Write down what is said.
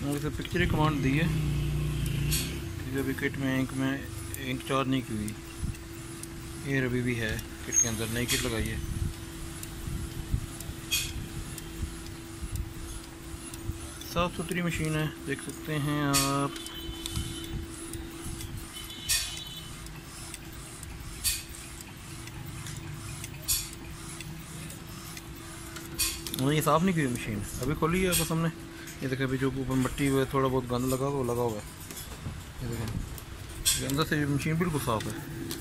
और इसे पिक्चर ही कमांड दी है कि अभी किट में इंक चार्ज नहीं की हुई। एयर अभी भी है किट के अंदर, नई किट लगाई है। साफ़ सुथरी मशीन है, देख सकते हैं आप। ये साफ़ नहीं की हुई मशीन, अभी खोली है आपको सामने। ये देखें अभी जो ऊपर मट्टी हुआ है, थोड़ा बहुत गंद लगा हुआ है। ये देखें अंदर से मशीन बिल्कुल साफ़ है।